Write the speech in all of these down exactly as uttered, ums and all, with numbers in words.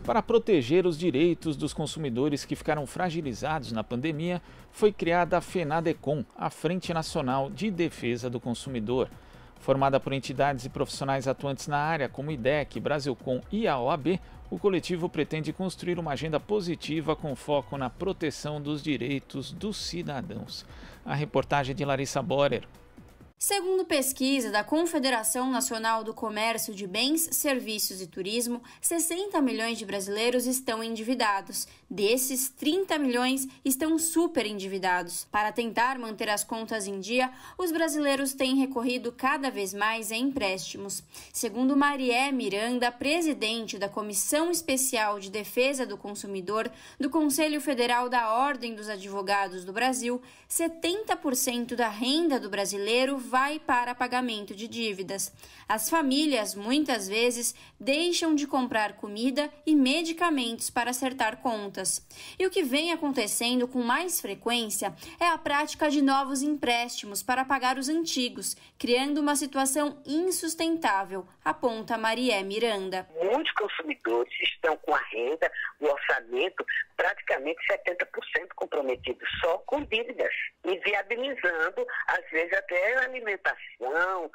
Para proteger os direitos dos consumidores que ficaram fragilizados na pandemia, foi criada a FENADECON, a Frente Nacional de Defesa do Consumidor. Formada por entidades e profissionais atuantes na área, como o I D E C, Brasilcom e a O A B, o coletivo pretende construir uma agenda positiva com foco na proteção dos direitos dos cidadãos. A reportagem de Larissa Borer. Segundo pesquisa da Confederação Nacional do Comércio de Bens, Serviços e Turismo, sessenta milhões de brasileiros estão endividados. Desses, trinta milhões estão superendividados. Para tentar manter as contas em dia, os brasileiros têm recorrido cada vez mais a empréstimos. Segundo Marié Miranda, presidente da Comissão Especial de Defesa do Consumidor do Conselho Federal da Ordem dos Advogados do Brasil, setenta por cento da renda do brasileiro vai para pagamento de dívidas. As famílias, muitas vezes, deixam de comprar comida e medicamentos para acertar contas. E o que vem acontecendo com mais frequência é a prática de novos empréstimos para pagar os antigos, criando uma situação insustentável, aponta Marié Miranda. Muitos consumidores estão com a renda, o orçamento, praticamente setenta por cento comprometidos só com dívidas, inviabilizando, às vezes, até a alimentação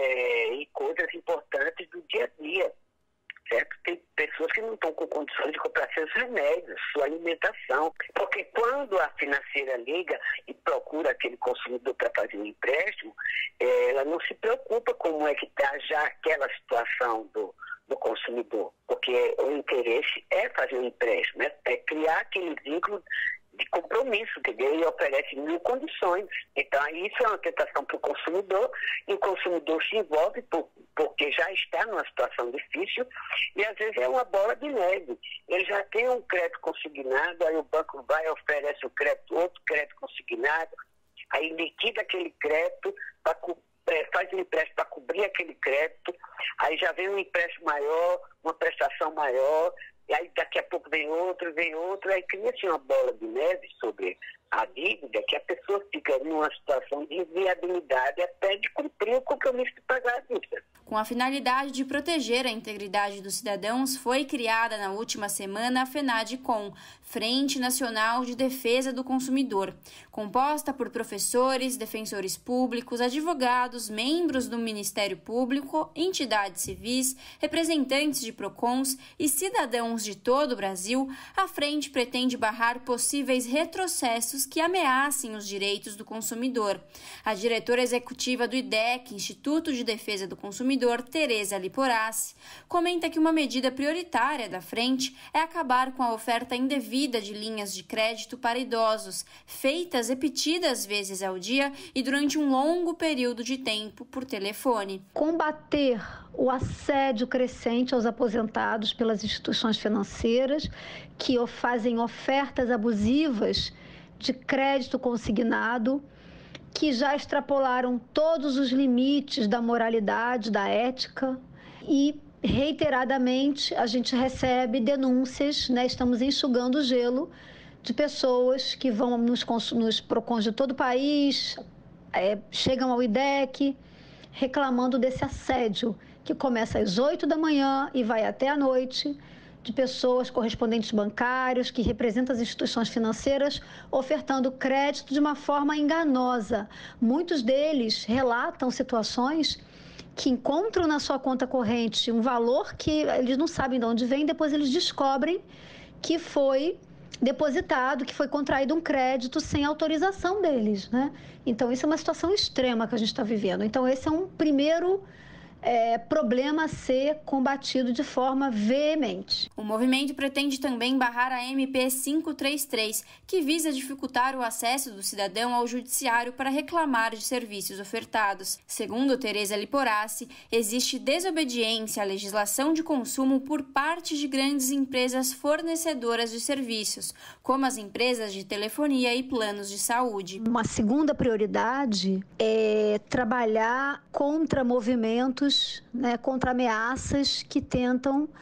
é, e coisas importantes do dia a dia. Certo? Tem pessoas que não estão com condições de comprar seus remédios, sua alimentação. Porque quando a financeira liga e procura aquele consumidor para fazer um empréstimo, ela não se preocupa como é que está já aquela situação do, do consumidor. Porque o interesse é fazer um empréstimo, é, é criar aquele vínculo de compromisso, entendeu? E oferece mil condições. Então, isso é uma tentação para o consumidor, e o consumidor se envolve por, porque já está numa situação difícil, e às vezes é uma bola de neve. Ele já tem um crédito consignado, aí o banco vai e oferece o crédito, outro crédito consignado, aí liquida aquele crédito, pra, é, faz um empréstimo para cobrir aquele crédito, aí já vem um empréstimo maior, uma prestação maior, e aí daqui a pouco vem outro, vem outro, aí cria-se uma bola de neve sobre a dívida, que a pessoa fica numa situação de inviabilidade até de cumprir o compromisso de pagar a dívida. Com a finalidade de proteger a integridade dos cidadãos, foi criada na última semana a FENADECON, Frente Nacional de Defesa do Consumidor, composta por professores, defensores públicos, advogados, membros do Ministério Público, entidades civis, representantes de PROCONs e cidadãos de todo o Brasil. A frente pretende barrar possíveis retrocessos que ameacem os direitos do consumidor. A diretora executiva do I D E C, Instituto de Defesa do Consumidor, Tereza Liporassi, comenta que uma medida prioritária da frente é acabar com a oferta indevida de linhas de crédito para idosos, feitas repetidas vezes ao dia e durante um longo período de tempo por telefone. Combater o assédio crescente aos aposentados pelas instituições financeiras que fazem ofertas abusivas de crédito consignado, que já extrapolaram todos os limites da moralidade, da ética, e reiteradamente a gente recebe denúncias, né? Estamos enxugando o gelo de pessoas que vão nos, nos PROCONs de todo o país, é, chegam ao I D E C reclamando desse assédio que começa às oito da manhã e vai até a noite, de pessoas, correspondentes bancários, que representam as instituições financeiras, ofertando crédito de uma forma enganosa. Muitos deles relatam situações que encontram na sua conta corrente um valor que eles não sabem de onde vem, depois eles descobrem que foi depositado, que foi contraído um crédito sem autorização deles, né? Então, isso é uma situação extrema que a gente está vivendo. Então, esse é um primeiro É, problema a ser combatido de forma veemente. O movimento pretende também barrar a M P quinhentos e trinta e três, que visa dificultar o acesso do cidadão ao judiciário para reclamar de serviços ofertados. Segundo Tereza Liporassi, existe desobediência à legislação de consumo por parte de grandes empresas fornecedoras de serviços, como as empresas de telefonia e planos de saúde. Uma segunda prioridade é trabalhar contra movimentos, né, contra ameaças que tentam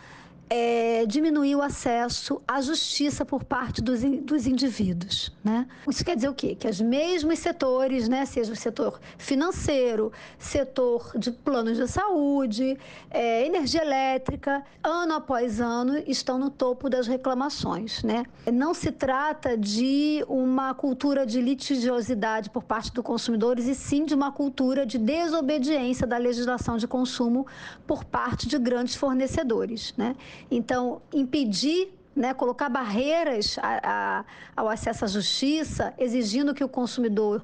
é, diminuir o acesso à justiça por parte dos, dos indivíduos, né? Isso quer dizer o quê? Que os mesmos setores, né, seja o setor financeiro, setor de planos de saúde, é, energia elétrica, ano após ano, estão no topo das reclamações, né? Não se trata de uma cultura de litigiosidade por parte dos consumidores, e sim de uma cultura de desobediência da legislação de consumo por parte de grandes fornecedores, né? Então, impedir, né, colocar barreiras a, a, ao acesso à justiça, exigindo que o consumidor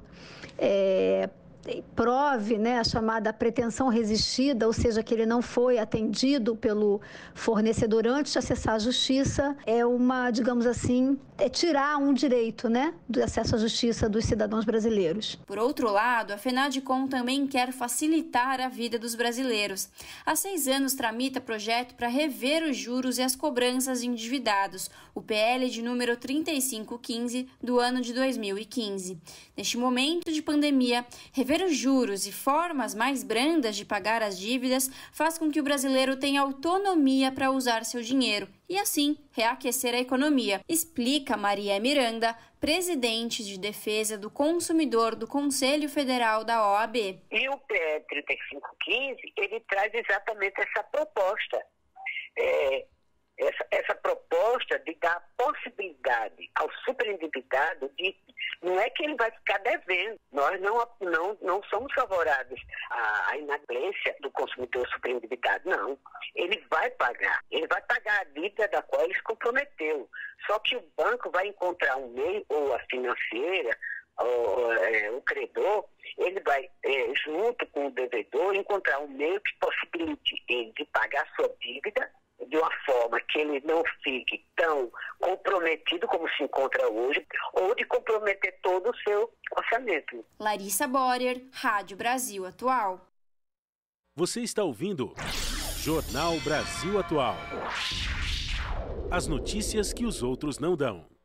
é, prove, né, a chamada pretensão resistida, ou seja, que ele não foi atendido pelo fornecedor antes de acessar a justiça, é uma, digamos assim, é tirar um direito, né, do acesso à justiça dos cidadãos brasileiros. Por outro lado, a FENADCOM também quer facilitar a vida dos brasileiros. Há seis anos tramita projeto para rever os juros e as cobranças de endividados, o P L de número trinta e cinco quinze do ano de dois mil e quinze. Neste momento de pandemia, rever os juros e formas mais brandas de pagar as dívidas faz com que o brasileiro tenha autonomia para usar seu dinheiro e, assim, reaquecer a economia, explica Maria Miranda, presidente de defesa do consumidor do Conselho Federal da O A B. E o P L trinta e cinco quinze, ele traz exatamente essa proposta. É, essa, essa proposta de dar a possibilidade ao superendividado de, não é que ele vai ficar devendo, nós não, não, não somos favoráveis à, à inadimplência do consumidor superendividado, não. Ele vai pagar, ele vai pagar a dívida da qual ele se comprometeu. Só que o banco vai encontrar um meio, ou a financeira, ou é, o credor, ele vai, é, junto com o devedor, encontrar um meio que possibilite ele de pagar a sua dívida de uma forma que ele não fique tão comprometido como se encontra hoje, ou de comprometer todo o seu orçamento. Larissa Borer, Rádio Brasil Atual. Você está ouvindo Jornal Brasil Atual. As notícias que os outros não dão.